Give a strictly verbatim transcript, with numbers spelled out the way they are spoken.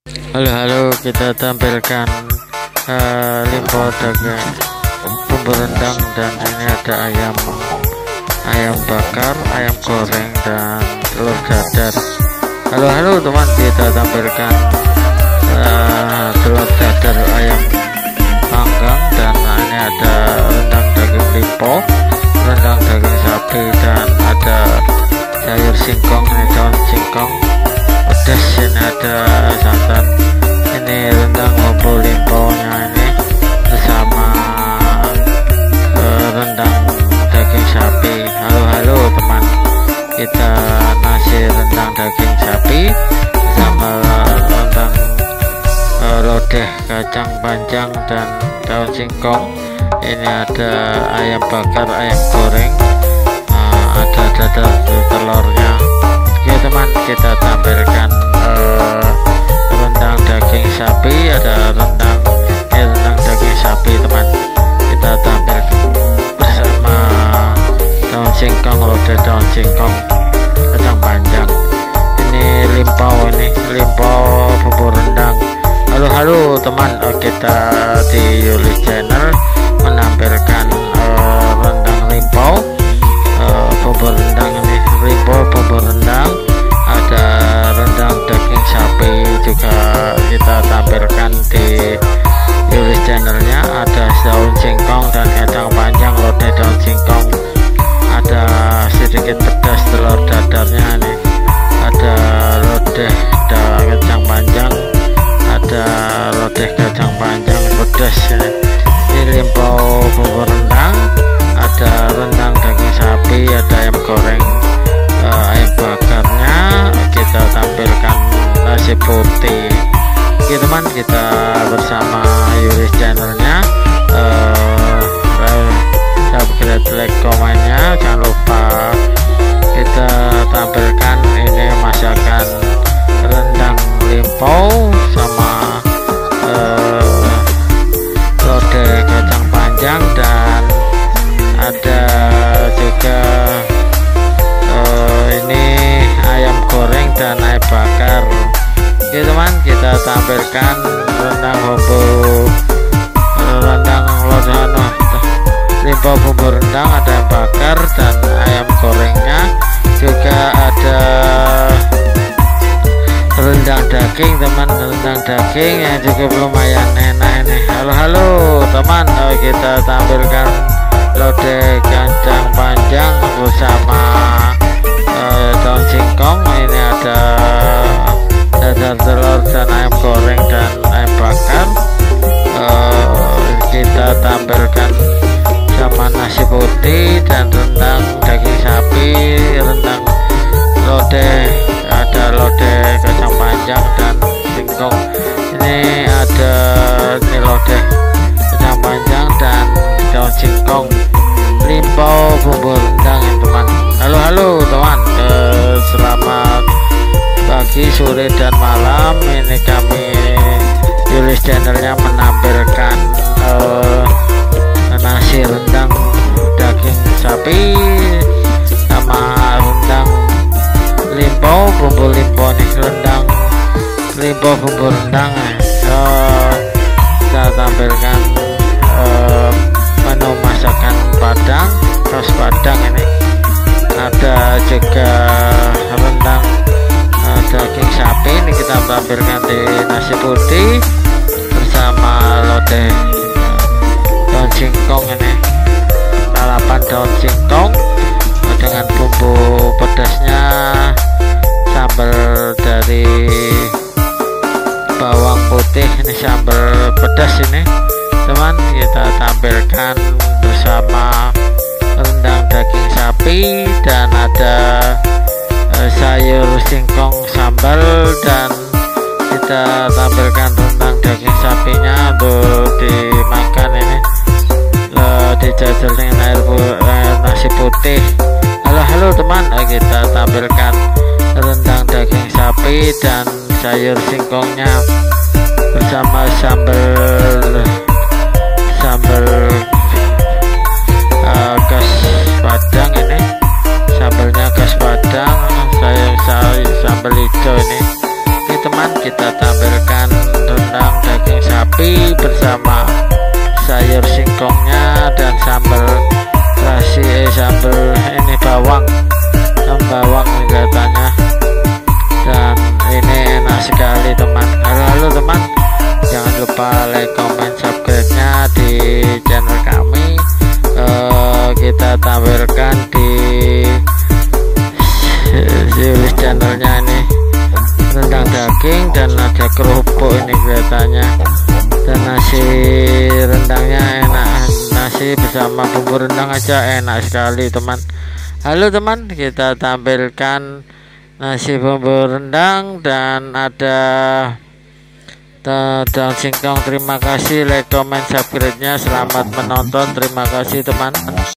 Halo halo, kita tampilkan uh, limpo daging bumbu rendang, dan ini ada ayam ayam bakar, ayam goreng, dan telur dadar. Halo halo teman, kita tampilkan uh, telur dadar ayam panggang, dan ini ada rendang daging limpo, rendang daging sapi, dan ada sayur singkong, ini daun singkong pedas, ini ada santan, ini rendang bumbu limponya ini bersama uh, rendang daging sapi. Halo halo teman, kita nasi rendang daging sapi sama rendang uh, lodeh kacang panjang dan daun singkong. Ini ada ayam bakar, ayam goreng, uh, ada dadar telurnya. Oke teman, kita tampilkan uh, rendang daging sapi, ada rendang eh, rendang daging sapi teman, kita tampilkan bersama daun singkong, lodeh daun singkong, kacang panjang. Ini limpo, ini limpo bumbu rendang. Halo halo teman, uh, kita di Yulis Channel menampilkan uh, rendang limpo, uh, bumbu rendang, ini limpo bumbu rendang, ada rendang daging sapi juga kita tampilkan di Yulis Channelnya. Ada daun singkong dan kacang panjang, lodeh daun singkong, ada sedikit pedas telur dadarnya, ini ada lodeh kacang panjang, ada lodeh kacang panjang pedas, ini, ini limpo bumbu rendang, ada rendang daging sapi, ada ayam goreng, uh, ayam bakarnya, kita tampilkan nasi putih. Oke teman, kita bersama Yulis Channelnya, uh, subscribe, like, komennya, jangan lupa. Kita tampilkan ini masakan rendang limpo sama uh, lodeh kacang panjang, dan ada juga uh, ini ayam goreng dan ayam bakar. Oke teman, kita tampilkan rendang bumbu rendang lodeh limpo bumbu rendang, ada ayam bakar dan ayam gorengnya, juga ada rendang daging teman, rendang daging yang juga lumayan enak ini. Halo halo teman, kita tampilkan lodeh kacang panjang bersama uh, daun singkong. Ini ada dadar telur dan ayam goreng dan ayam bakar. Uh, kita tampilkan sama nasi putih dan rendang daging sapi, rendang lodeh, ada lodeh kacang panjang dan singkong. Ini ada ini lodeh kacang panjang dan daun singkong, limpo bumbu rendang ya teman. Halo halo teman, eh, selamat pagi, sore, dan malam. Ini kami Yulis Channelnya menampilkan eh, nasi rendang daging sapi sama rendang limpo bumbu limpo nih, rendang limpo bumbu rendang. Eh, kita tampilkan eh, menu masakan Padang, khas Padang. Ini ada juga rendang uh, daging sapi, ini kita tampilkan di nasi putih bersama lodeh daun singkong, ini lalapan daun singkong dengan bumbu pedasnya, sambal dari bawang putih, ini sambal pedas ini teman. Kita tampilkan bersama rendang daging sapi, dan ada uh, sayur singkong sambal, dan kita tampilkan rendang daging sapinya untuk dimakan, ini uh, dijajal dengan air, air nasi putih. Halo halo teman, uh, kita tampilkan rendang daging sapi dan sayur singkongnya bersama sambal sambal uh, khas Padang, ini sambalnya khas Padang, saya sambal hijau ini. Oke ini teman, kita tampilkan rendang daging sapi bersama sayur singkongnya dan sambal terasi eh, sambal ini bawang dan bawang katanya, dan ini enak sekali teman. Halo teman, jangan lupa like, comment, subscribe nya di channel kami. uh, kita tampilkan di series channelnya ini rendang daging dan ada kerupuk ini kelihatannya, dan nasi rendangnya enak, nasi bersama bumbu rendang aja enak sekali teman. Halo teman, kita tampilkan nasi bumbu rendang dan ada daun singkong. Terima kasih, like, comment, subscribe nya. Selamat menonton, terima kasih teman.